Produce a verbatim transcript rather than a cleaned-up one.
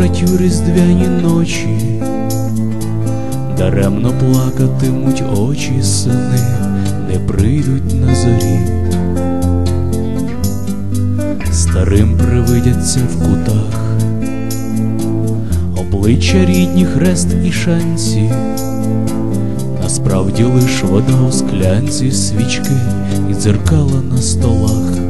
тривожать у різдвяні ночі, даремно плакатимуть очі сини, не прийдуть на зорі. Старим привидяться в кутах обличчя рідні, хрест і шанці, насправді лиш вода у склянці, свічки і дзеркала на столах.